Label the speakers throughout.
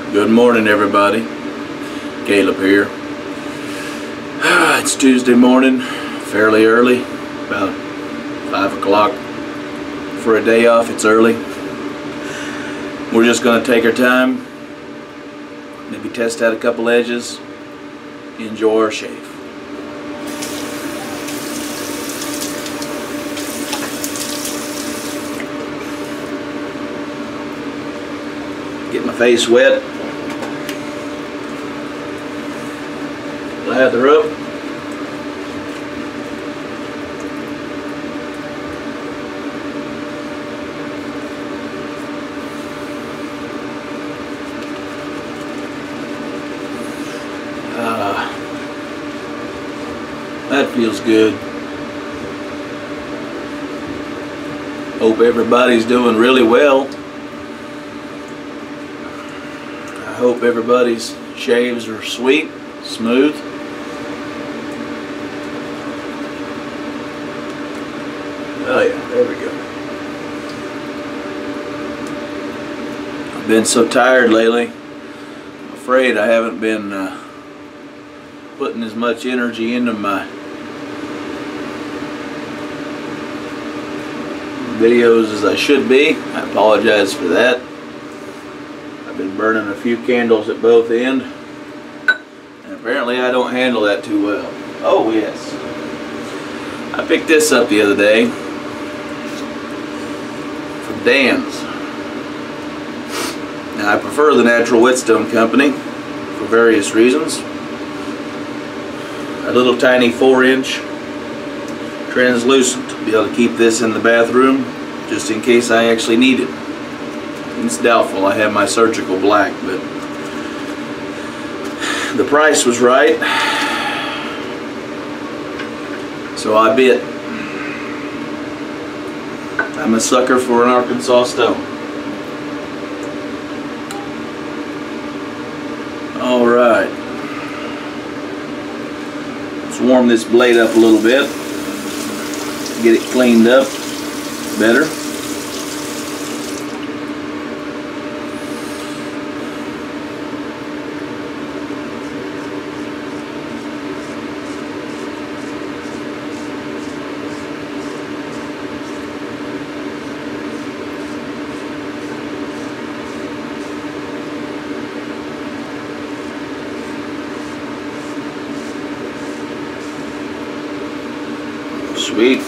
Speaker 1: Good morning, everybody. Caleb here. It's Tuesday morning, fairly early, about 5 o'clock. For a day off, it's early. We're just going to take our time, maybe test out a couple edges, enjoy our shave. Get my face wet. Lather up. That feels good. Hope everybody's doing really well. I hope everybody's shaves are sweet, smooth. Oh yeah, there we go. I've been so tired lately. I'm afraid I haven't been putting as much energy into my videos as I should be. I apologize for that. I've been burning a few candles at both ends, and apparently I don't handle that too well. Oh yes, I picked this up the other day from Dan's. Now I prefer the Natural Whetstone Company for various reasons. A little tiny 4-inch translucent to be able to keep this in the bathroom just in case I actually need it. It's doubtful I have my surgical black, but the price was right, so I bit. I'm a sucker for an Arkansas stone. Alright, let's warm this blade up a little bit, get it cleaned up better. Sweet.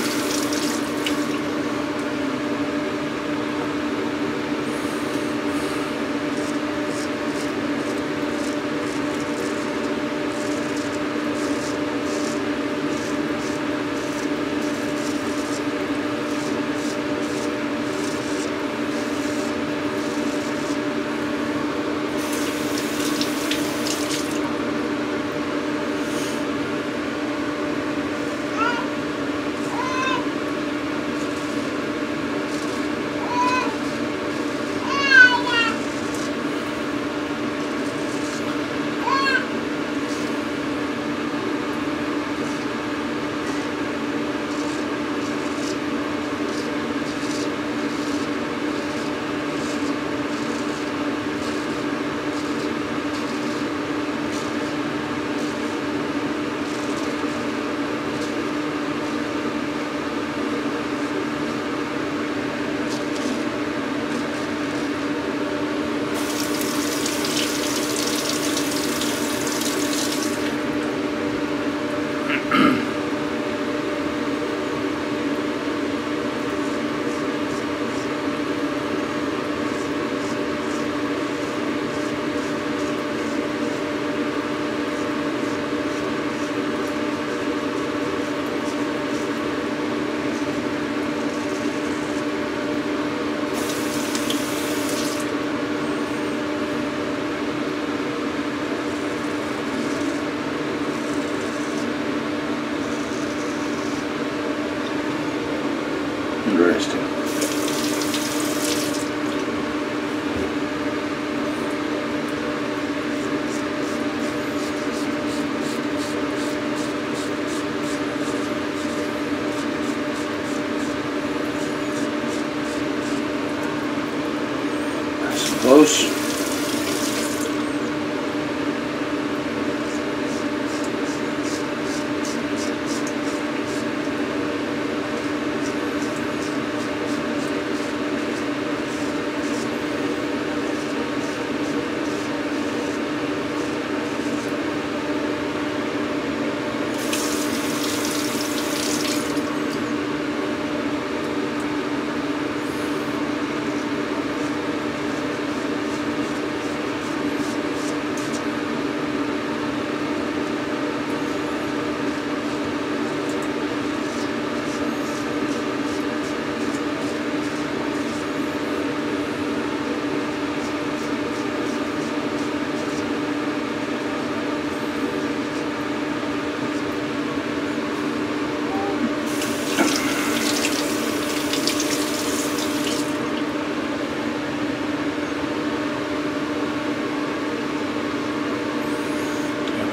Speaker 1: Interesting. Nice and close.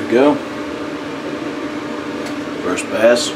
Speaker 1: we go. First pass.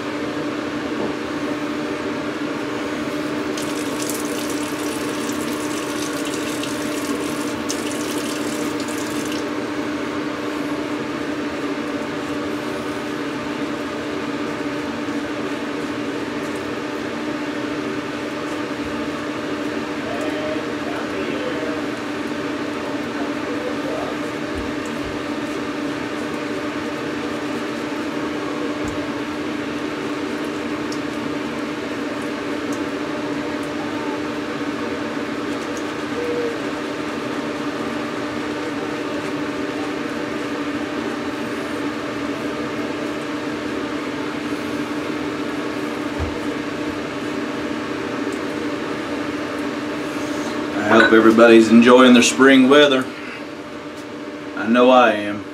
Speaker 1: I hope everybody's enjoying their spring weather. I know I am.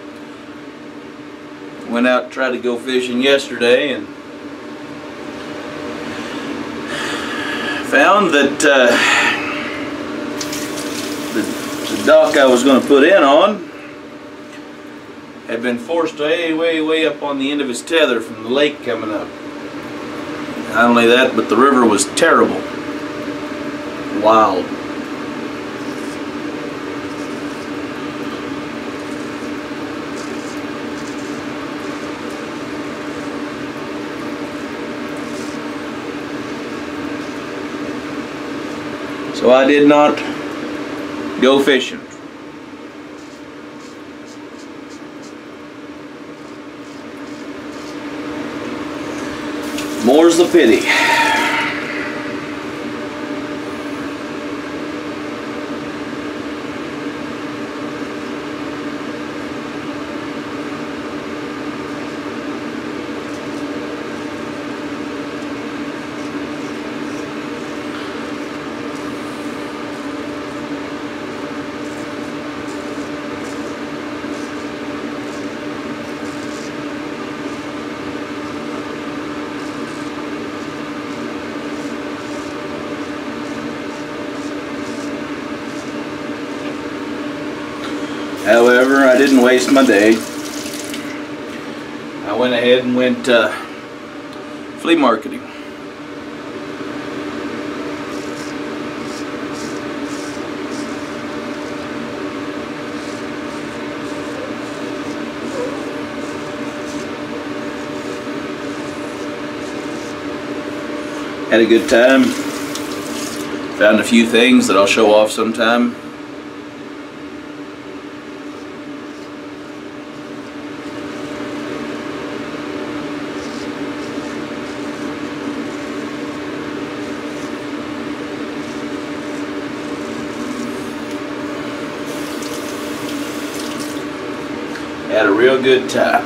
Speaker 1: Went out and tried to go fishing yesterday and found that the dock I was going to put in on had been forced way up on the end of its tether from the lake coming up. Not only that, but the river was terrible. Wild. So I did not go fishing. More's the pity. However, I didn't waste my day. I went ahead and went flea marketing. Had a good time. Found a few things that I'll show off sometime. Had a real good time.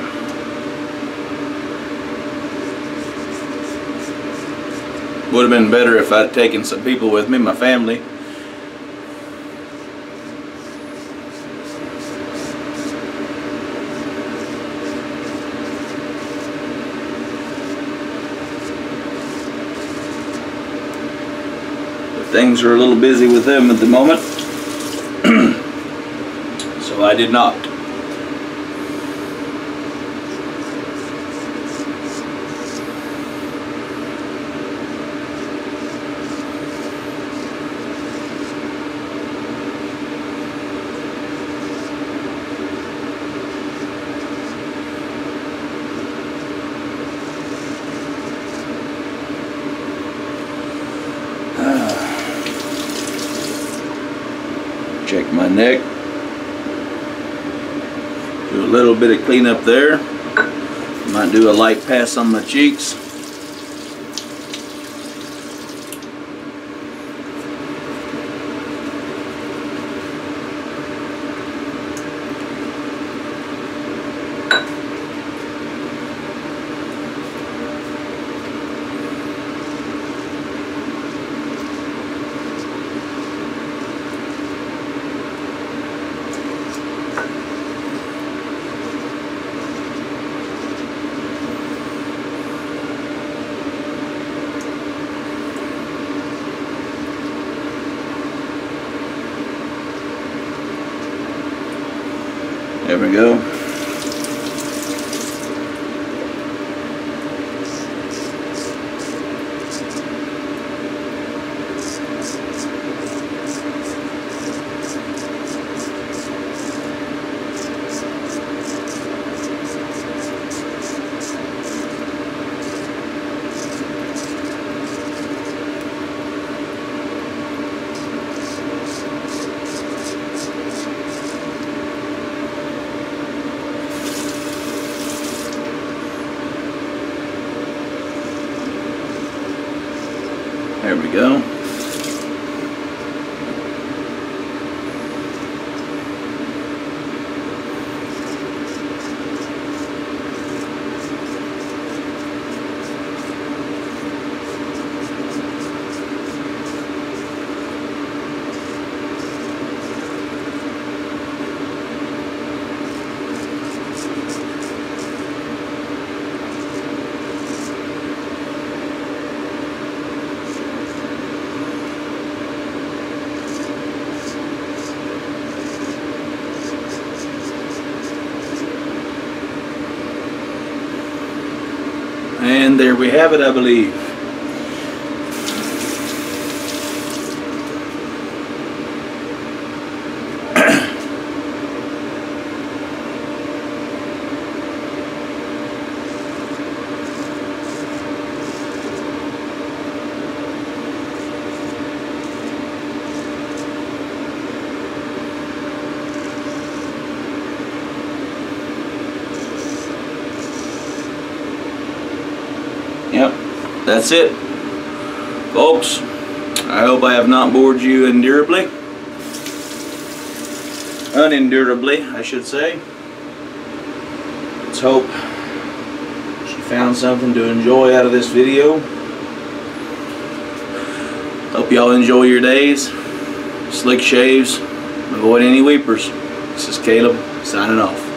Speaker 1: Would have been better if I'd taken some people with me, my family. But things are a little busy with them at the moment, so I did not. Check my neck. Do a little bit of cleanup there. Might do a light pass on my cheeks. There we go. There we go. And there we have it, I believe. Yep, that's it, folks. I hope I have not bored you unendurably, I should say. Let's hope she found something to enjoy out of this video. Hope y'all enjoy your days. Slick shaves, avoid any weepers. This is Caleb signing off.